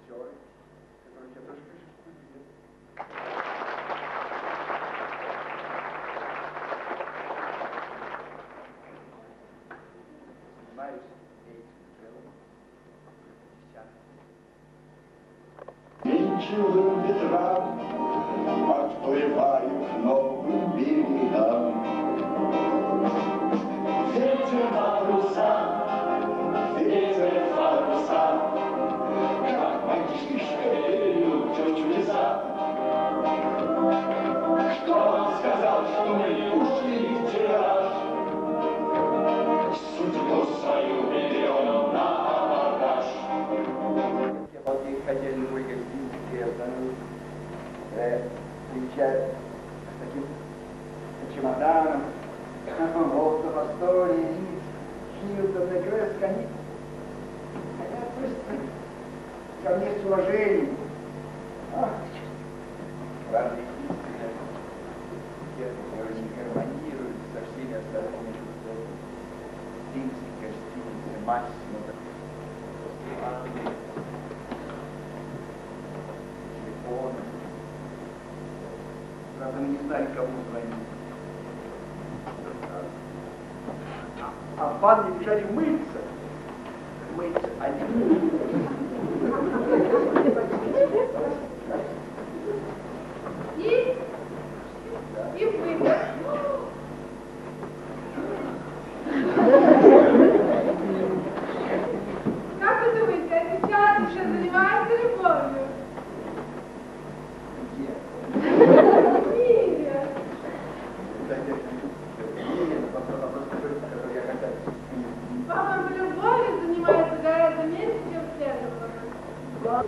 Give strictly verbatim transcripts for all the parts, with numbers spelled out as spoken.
актеры, которые тебя тоже, конечно, любят. Занимаюсь этим делом десятки. Венчурным ветрам отплываю к новым берегам. Ветер на паруса, ветер в паруса, как мальчишка верю в чудеса. Кто вам сказал, что мы ушли в тираж? Судьбу свою берем на абордаж. Я балдею хозяин мой гостиницы, я остановился, приезжает с таким чемоданом, Волков, Астория, Рис, Хилтон, Экресс, они, они относятся ко мне с уважением. Ах, правда, единственное, сердце не гармонирует со всеми остальными чувствами. Римской гостиницы, Массимо, Англии, телефоны. Правда, мы не знали, кому звонить. А в ванне бежали мыться. Мыться один. И? И вы. Как вы думаете, этот театр еще занимается любовью? Где? Мире. По-моему, любовью занимается гораздо меньше, чем следовало.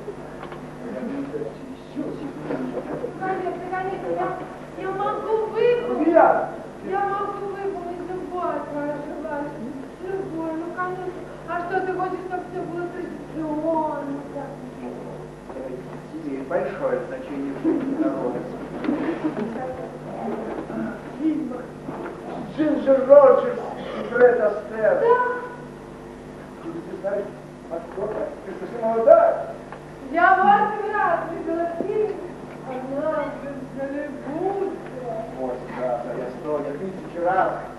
Конечно, конечно, я, я могу выполнить. Я могу выполнить любовь вашу, вашу. Любовь, ну конечно. А что ты хочешь, чтобы все было традиционно? Имеет большое значение в жизни народа. В фильмах Джинджер Роджерс и Фред Астер. Да. Ты знаешь, актера, ты совсем молодая. Я восемь раз видела фильм «Однажды в Голливуде». Вот, да, да, я сто, я тысячу раз.